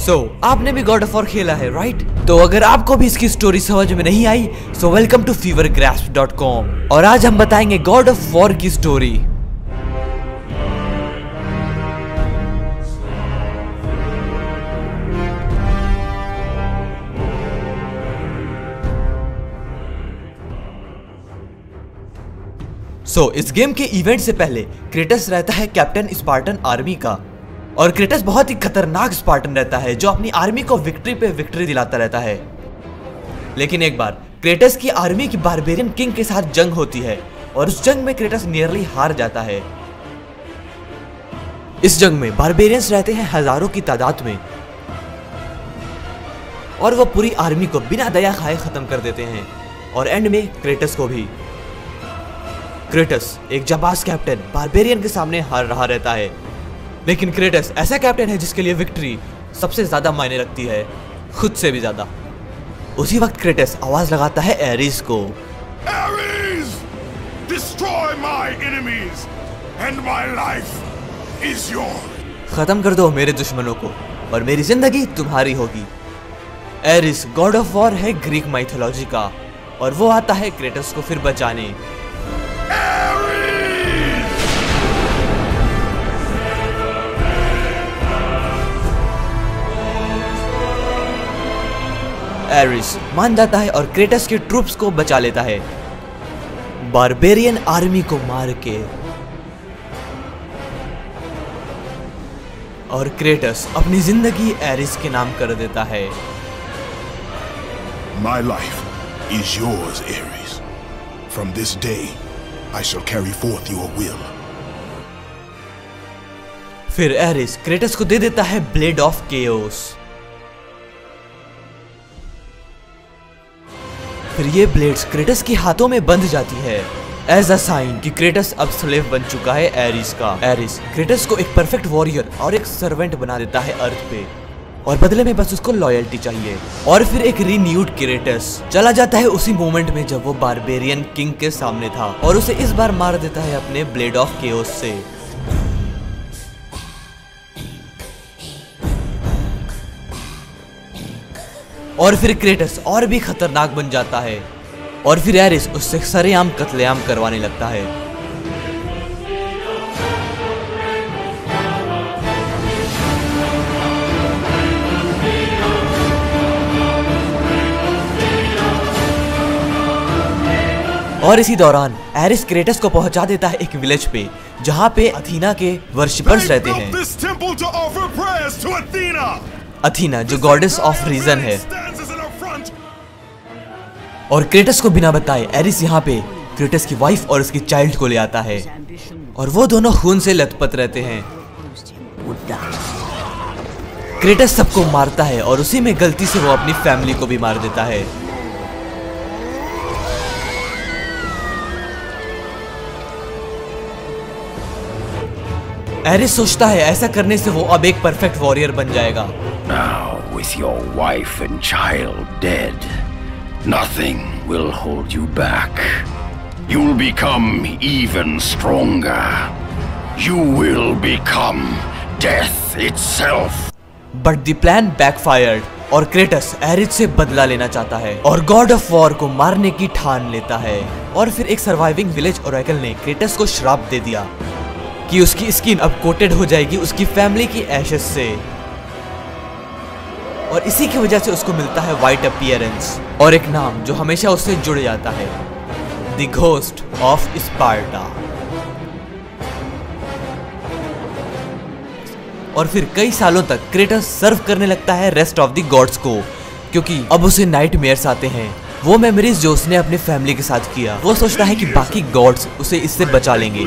आपने भी God of war खेला है राइट? तो अगर आपको भी इसकी स्टोरी समझ में नहीं आई सो वेलकम टू fevergrasp.com और आज हम बताएंगे गॉड ऑफ वॉर की स्टोरी। इस गेम के इवेंट से पहले क्रेटस रहता है कैप्टन स्पार्टन आर्मी का और क्रेटस बहुत ही खतरनाक स्पार्टन रहता है जो अपनी आर्मी को विक्ट्री पे विक्ट्री दिलाता रहता है। लेकिन एक बार क्रेटस की आर्मी की बारबेरियन किंग के साथ जंग होती है और उस जंग में क्रेटस नियरली हार जाता है। इस जंग में बारबेरियंस रहते हैं हजारों की तादाद में और वो पूरी आर्मी को बिना दया खाए खत्म कर देते हैं और एंड में क्रेटस को भी। क्रेटस एक जाबाज कैप्टन बारबेरियन के सामने हार रहा रहता है, लेकिन क्रेटस ऐसा कैप्टन है जिसके लिए विक्ट्री सबसे ज्यादा मायने रखती है, खुद से भी ज्यादा। उसी वक्त क्रेटस आवाज लगाता है एरिस को। Ares, destroy my enemies and my life is yours. खत्म कर दो मेरे दुश्मनों को और मेरी जिंदगी तुम्हारी होगी। एरिस गॉड ऑफ वॉर है ग्रीक माइथोलॉजी का और वो आता है क्रेटस को फिर बचाने। एरिस मान जाता है और क्रेटस के ट्रूप्स को बचा लेता है बारबेरियन आर्मी को मार के। और क्रेटस अपनी जिंदगी एरिस के नाम कर देता है। My life is yours, Ares. From this day, I shall carry forth your will. फिर एरिस क्रेटस को दे देता है ब्लेड ऑफ केओस। फिर ये ब्लेड्स क्रेटस के हाथों में बंध जाती है एज अ साइन कि क्रेटस अब स्लेव बन चुका है एरिस का। एरिस क्रेटस को एक परफेक्ट वॉरियर और एक सर्वेंट बना देता है अर्थ पे और बदले में बस उसको लॉयल्टी चाहिए। और फिर एक रीन्यूड क्रेटस चला जाता है उसी मोमेंट में जब वो बारबेरियन किंग के सामने था और उसे इस बार मार देता है अपने ब्लेड ऑफ केओस से। और फिर क्रेटस और भी खतरनाक बन जाता है और फिर एरिस उससे सरेआम कत्लेआम करवाने लगता है। और इसी दौरान एरिस क्रेटस को पहुंचा देता है एक विलेज पे जहां पे अथीना के वर्शिपर्स रहते हैं। अथीना जो गॉडेस ऑफ रीजन है। और क्रेटस को बिना बताए एरिस यहाँ पे क्रेटस की वाइफ और उसकी चाइल्ड को ले आता है और वो दोनों खून से लथपथ रहते हैं। क्रेटस सबको मारता है और उसी में गलती से वो अपनी फैमिली को भी मार देता है। एरिस सोचता है ऐसा करने से वो अब एक परफेक्ट वॉरियर बन जाएगा। Now, with your wife and child dead, nothing will hold you back. You'll become even stronger. You will become death itself. But the plan backfired और क्रेटस एरिस से बदला लेना चाहता है और गॉड ऑफ वॉर को मारने की ठान लेता है। और फिर एक सर्वाइविंग विलेज ओरेकल ने क्रेटस को श्राप दे दिया कि उसकी स्किन अब कोटेड हो जाएगी उसकी फैमिली की एशेस से और इसी की वजह से उसको मिलता है वाइट अपीयरेंस और एक नाम जो हमेशा उससे जुड़ जाता है, द घोस्ट ऑफ स्पार्टा। और फिर कई सालों तक क्रेटस सर्व करने लगता है रेस्ट ऑफ द गॉड्स को क्योंकि अब उसे नाइटमेयर्स आते हैं। वो मेमोरीज जो उसने अपने फैमिली के साथ किया वो सोचता है कि बाकी गॉड्स उसे इससे बचा लेंगे।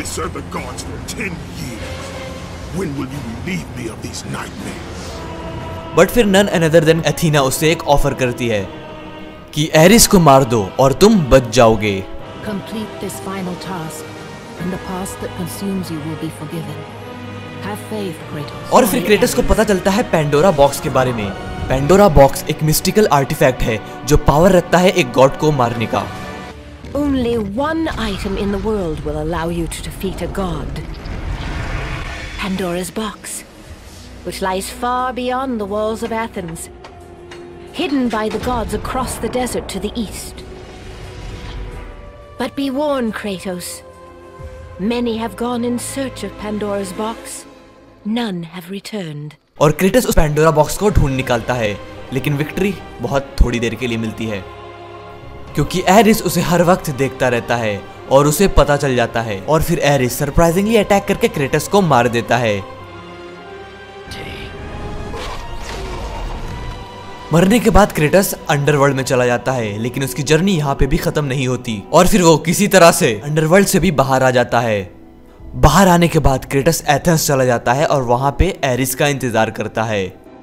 बट फिर नन अनदर देन एथीना उससे एक ऑफर करती है कि एरिस को मार दो और तुम बच जाओगे। Complete this final task, and the past that consumes you will be forgiven. Have faith, Kratos. और फिर क्रेटस को पता चलता है पेंडोरा बॉक्स के बारे में। पेंडोरा बॉक्स एक मिस्टिकल आर्टिफैक्ट है जो पावर रखता है एक गॉड को मारने का। Only one item in the world will allow you to defeat a god. Pandora's box. which lies far beyond the walls of Athens, hidden by the gods across the desert to the east. But be warned, Kratos. Many have gone in search of Pandora's box. None have returned. और Kratos उस Pandora box को ढूंढ निकालता है, लेकिन victory बहुत थोड़ी देर के लिए मिलती है, क्योंकि एरिस उसे हर वक्त देखता रहता है और उसे पता चल जाता है। और फिर एरिस सरप्राइजिंगली अटैक करके क्रेटस को मार देता है। मरने के बाद क्रेटस अंडरवर्ल्ड में चला जाता है, लेकिन उसकी जर्नी यहाँ पे भी खत्म नहीं होती और फिर वो किसी तरह से अंडरवर्ल्ड से भी बाहर आ जाता है। बाहर आने के बाद क्रेटस एथेंस चला जाता है और वहां पे एरिस का इंतजार करता है।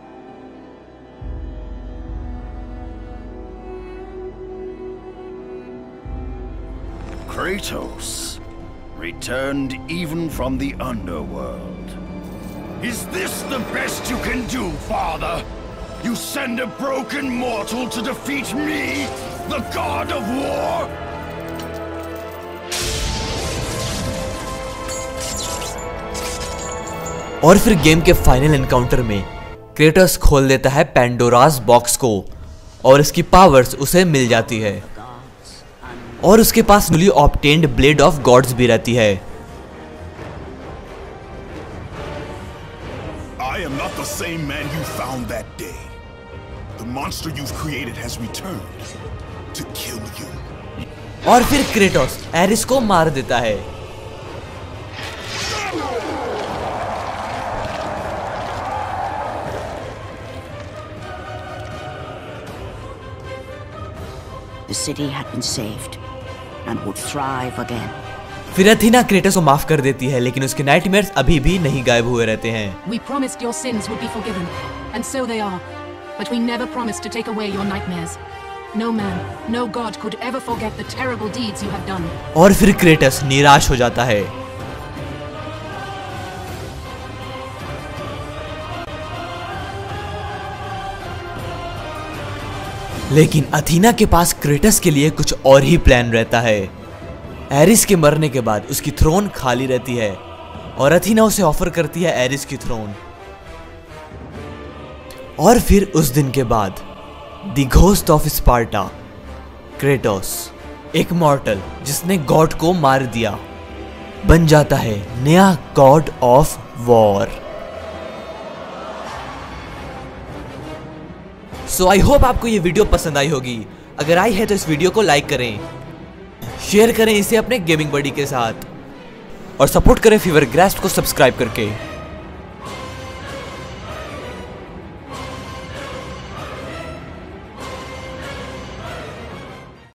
Kratos returned even from the underworld. Is this the best you can do, Father? You send a broken mortal to defeat me, the god of war? और फिर गेम के फाइनल एनकाउंटर में क्रेटस खोल देता है पैंडोरास बॉक्स को और इसकी पावर्स उसे मिल जाती है और उसके पास newly obtained blade of gods भी रहती है। I am not the same man you found that day. The monster you've created has returned to kill you. और फिर क्रेटोस एरिस को मार देता है। The city had been saved and would thrive again. फिर अथीना क्रेटस को माफ कर देती है, लेकिन उसके नाइटमेयर्स अभी भी नहीं गायब हुए रहते हैं। We promised your sins would be forgiven, and so they are. But we never promised to take away your nightmares. No man, no god could ever forget the terrible deeds you have done. और फिर crates निराश हो जाता है। लेकिन Athena के पास crates के लिए कुछ और ही प्लान रहता है। एरिस के मरने के बाद उसकी थ्रोन खाली रहती है और अथीना उसे ऑफर करती है एरिस की थ्रोन। और फिर उस दिन के बाद the ghost of Sparta, Kratos, एक मॉर्टल जिसने गॉड को मार दिया, बन जाता है नया god of war. So I hope आपको ये वीडियो पसंद आई होगी। अगर आई है तो इस वीडियो को लाइक करें, शेयर करें इसे अपने गेमिंग बडी के साथ और सपोर्ट करें फीवर ग्रास्प को सब्सक्राइब करके।